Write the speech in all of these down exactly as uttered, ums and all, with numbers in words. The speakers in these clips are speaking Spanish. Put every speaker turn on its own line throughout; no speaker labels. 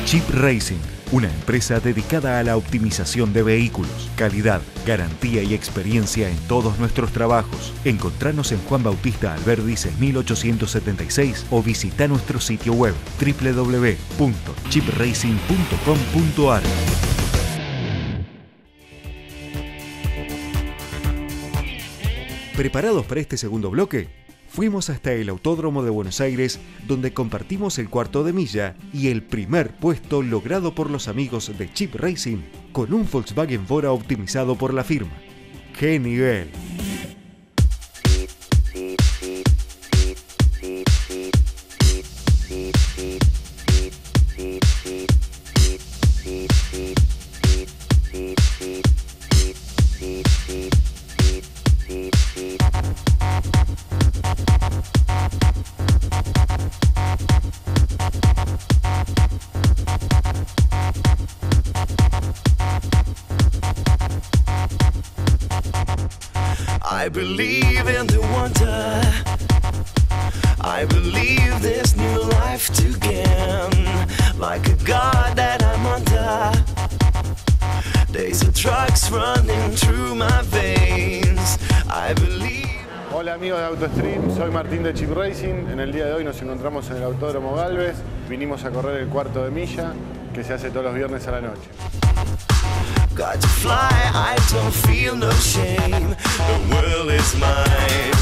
Chip Racing, una empresa dedicada a la optimización de vehículos, calidad, garantía y experiencia en todos nuestros trabajos. Encontranos en Juan Bautista Alberdi seis mil ochocientos setenta y seis o visita nuestro sitio web doble u doble u doble u punto chip racing punto com punto a r. ¿Preparados para este segundo bloque? Fuimos hasta el Autódromo de Buenos Aires, donde compartimos el cuarto de milla y el primer puesto logrado por los amigos de Chip Racing con un Volkswagen Bora optimizado por la firma. ¡Qué nivel!
I believe in the wonder. I believe this new life to gain. Like a god that I'm under. Days of drugs running through my veins. I believe.
Hola amigos de AutoStream, soy Martín de Chip Racing. En el día de hoy nos encontramos en el Autódromo Galvez. Vinimos a correr el cuarto de milla que se hace todos los viernes a la noche.
Got to fly, I don't feel no shame. The world is mine.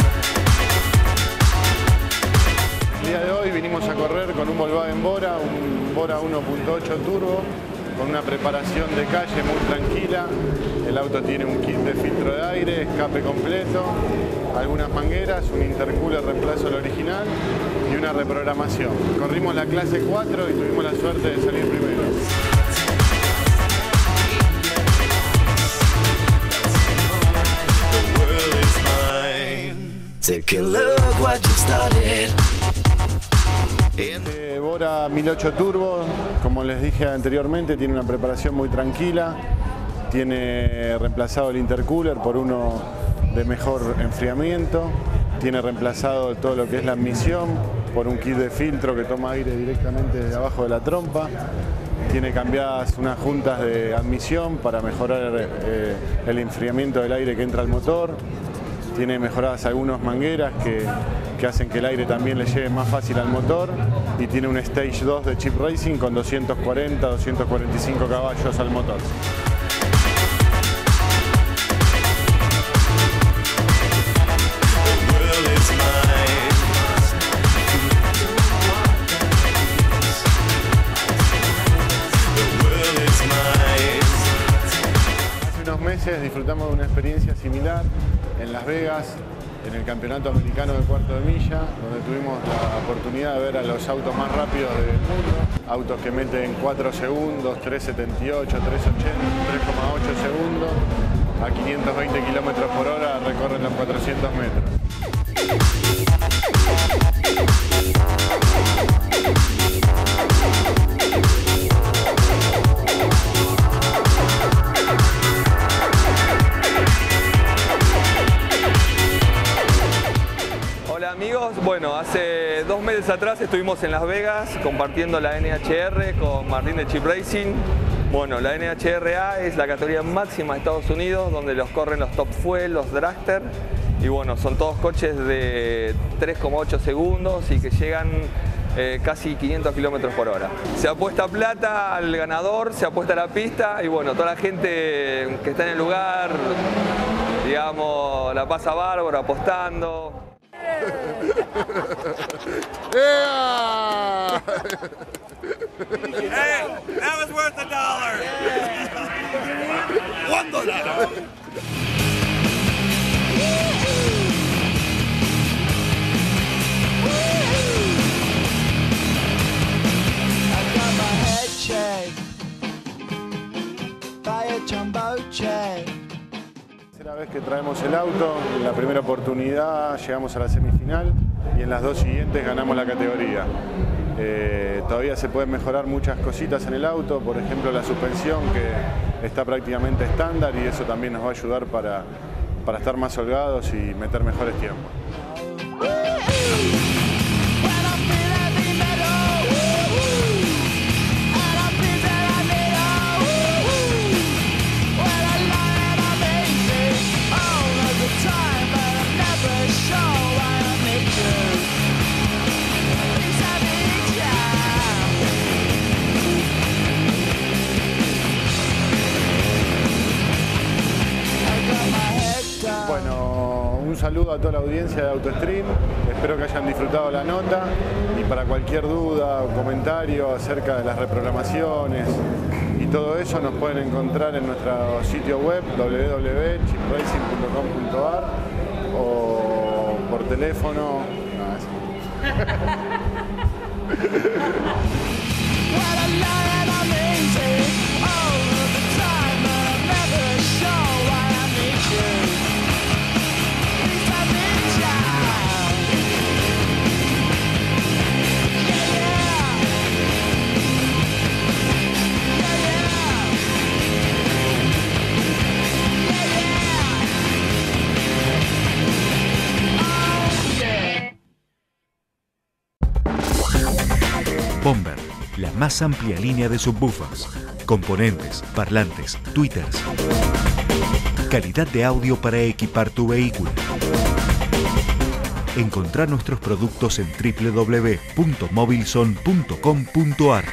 El día de hoy vinimos a correr con un Volkswagen Bora, un Bora uno punto ocho turbo, con una preparación de calle muy tranquila. El auto tiene un kit de filtro de aire, escape completo, algunas mangueras, un intercooler reemplazo al original y una reprogramación. Corrimos la clase cuatro y tuvimos la suerte de salir primero.
Take a look what you started.
Este Bora mil ocho Turbo, como les dije anteriormente, tiene una preparación muy tranquila. Tiene reemplazado el intercooler por uno de mejor enfriamiento. Tiene reemplazado todo lo que es la admisión por un kit de filtro que toma aire directamente desde abajo de la trompa. Tiene cambiadas unas juntas de admisión para mejorar eh, el enfriamiento del aire que entra al motor. Tiene mejoradas algunas mangueras que, que hacen que el aire también le llegue más fácil al motor. Y tiene un Stage dos de Chip Racing con doscientos cuarenta a doscientos cuarenta y cinco caballos al motor. Disfrutamos de una experiencia similar en Las Vegas, en el Campeonato Americano de Cuarto de Milla, donde tuvimos la oportunidad de ver a los autos más rápidos del mundo, autos que meten cuatro segundos, tres setenta y ocho, tres ochenta, tres coma ocho segundos, a quinientos veinte kilómetros por hora recorren los cuatrocientos metros.
Amigos, bueno, hace dos meses atrás estuvimos en Las Vegas compartiendo la N H R con Martín de Chip Racing. Bueno, la N H R A es la categoría máxima de Estados Unidos, donde los corren los Top Fuel, los Dragster. Y bueno, son todos coches de tres coma ocho segundos y que llegan eh, casi quinientos kilómetros por hora. Se apuesta plata al ganador, se apuesta a la pista y bueno, toda la gente que está en el lugar, digamos, la pasa bárbaro apostando.
Yeah!
Hey, that was worth a dollar. One dollar.
I got my head shaved by a jumbo jet.
Tercera vez que traemos el auto, en la primera oportunidad llegamos a la semifinal y en las dos siguientes ganamos la categoría. Eh, todavía se pueden mejorar muchas cositas en el auto, por ejemplo la suspensión que está prácticamente estándar y eso también nos va a ayudar para, para estar más holgados y meter mejores tiempos. saludo a toda la audiencia de AutoStream, espero que hayan disfrutado la nota y para cualquier duda o comentario acerca de las reprogramaciones y todo eso nos pueden encontrar en nuestro sitio web doble u doble u doble u punto chip racing punto com punto a r o por teléfono. No, eso.
Bomber, la más amplia línea de subwoofers, componentes, parlantes, tweeters. Calidad de audio para equipar tu vehículo. Encontrá nuestros productos en doble u doble u doble u punto mobilson punto com punto a r.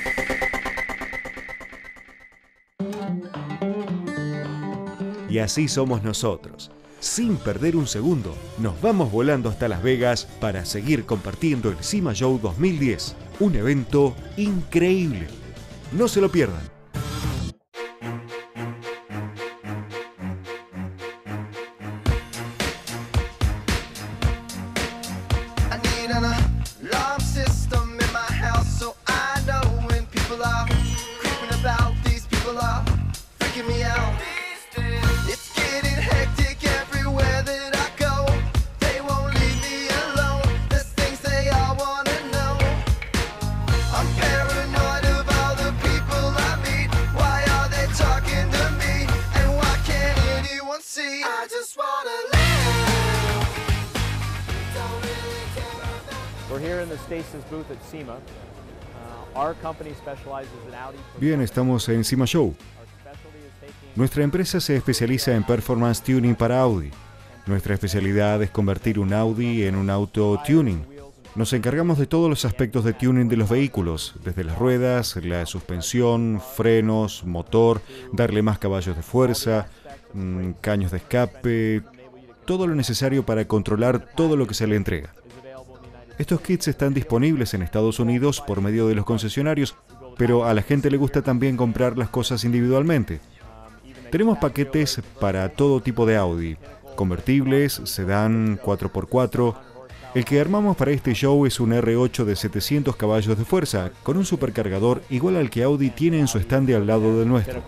Y así somos nosotros. Sin perder un segundo, nos vamos volando hasta Las Vegas para seguir compartiendo el SEMA Show dos mil diez. Un evento increíble. No se lo pierdan. Bien, estamos en SEMA Show. Nuestra empresa se especializa en performance tuning para Audi. Nuestra especialidad es convertir un Audi en un auto tuning. Nos encargamos de todos los aspectos de tuning de los vehículos, desde las ruedas, la suspensión, frenos, motor, darle más caballos de fuerza, mmm, caños de escape, todo lo necesario para controlar todo lo que se le entrega. Estos kits están disponibles en Estados Unidos por medio de los concesionarios, pero a la gente le gusta también comprar las cosas individualmente. Tenemos paquetes para todo tipo de Audi, convertibles, sedán, cuatro por cuatro. El que armamos para este show es un R ocho de setecientos caballos de fuerza, con un supercargador igual al que Audi tiene en su stand al lado del nuestro.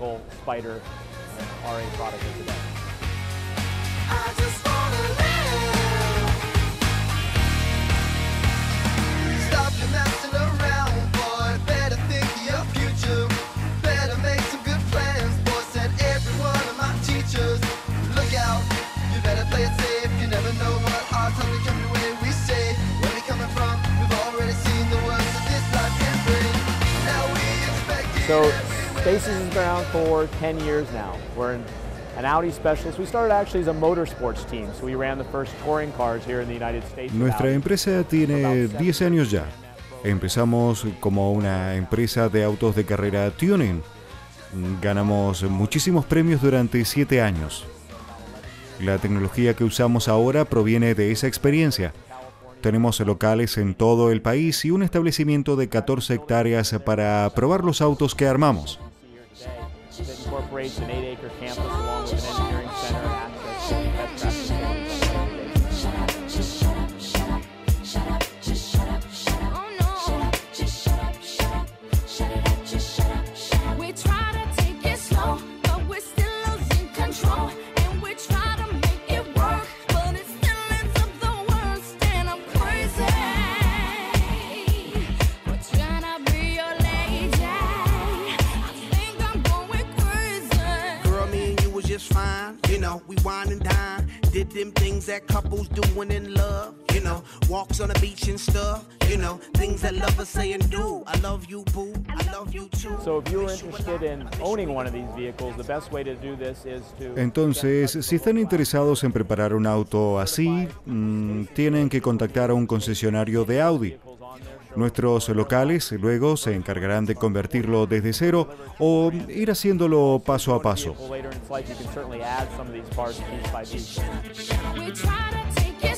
So Stacy's has been around for ten years now. We're an, an Audi specialist. We started actually as a motorsports team, so we ran the first touring cars here in the United States.
Nuestra empresa tiene diez años ya. Empezamos como una empresa de autos de carrera tuning. Ganamos muchísimos premios durante siete años. La tecnología que usamos ahora proviene de esa experiencia. Tenemos locales en todo el país y un establecimiento de catorce hectáreas para probar los autos que armamos.
We wine and dine, did them things that couples doing in love, you know, walks on the beach and stuff, you know, things that lovers say and do. I love you, boo, I love you too.
So if you're interested in owning one of these vehicles, the best way to do this is to...
Entonces, si están interesados en preparar un auto así, mmm, tienen que contactar a un concesionario de Audi. Nuestros locales luego se encargarán de convertirlo desde cero o ir haciéndolo paso a paso.
We try to take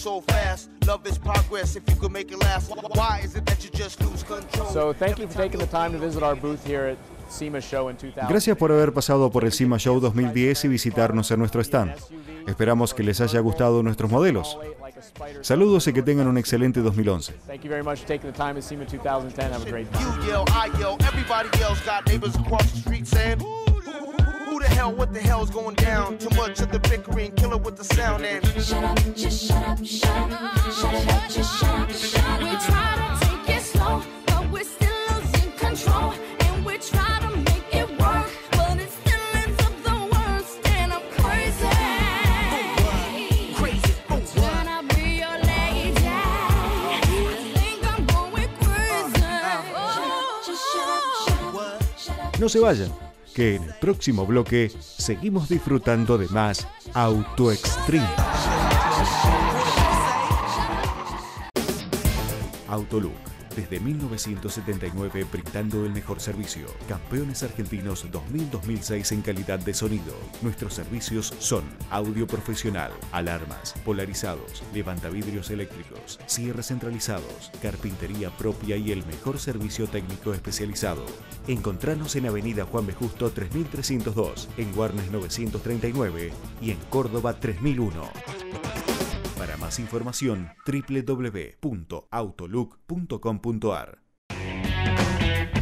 so fast. Love is progress if you could make it last. Why is it that you just lose control?
So thank you for taking the time to visit our booth here at SEMA Show in two thousand.
Gracias por haber pasado por el SEMA Show dos mil diez y visitarnos en nuestro stand. Esperamos que les haya gustado nuestros modelos. Saludos y que tengan un excelente dos mil once.
Thank you very much for taking the time at SEMA two thousand ten. Have a great day.
You yell, I yell, everybody yells. Got neighbors across the street saying, who the hell, what the hell's going down? Too much of the bickering, killer with the sound and
shut up, just shut up, shut up, shut up, just shut up, shut up. We try to take it slow, but we're still losing control, and we try to make it work, but it still ends up the worst, and I'm crazy.
oh, crazy. Oh,
Trying to be your lady. I think I'm going crazy. Oh, just shut up, shut up, shut up.
No se vayan, que en el próximo bloque seguimos disfrutando de más Auto Extreme. Autolook, desde mil novecientos setenta y nueve brindando el mejor servicio. Campeones argentinos dos mil a dos mil seis en calidad de sonido. Nuestros servicios son audio profesional, alarmas, polarizados, levantavidrios eléctricos, cierres centralizados, carpintería propia y el mejor servicio técnico especializado. Encontranos en Avenida Juan B. Justo tres mil trescientos dos, en Warnes novecientos treinta y nueve y en Córdoba tres mil uno. Para más información, doble u doble u doble u punto autolook punto com punto a r.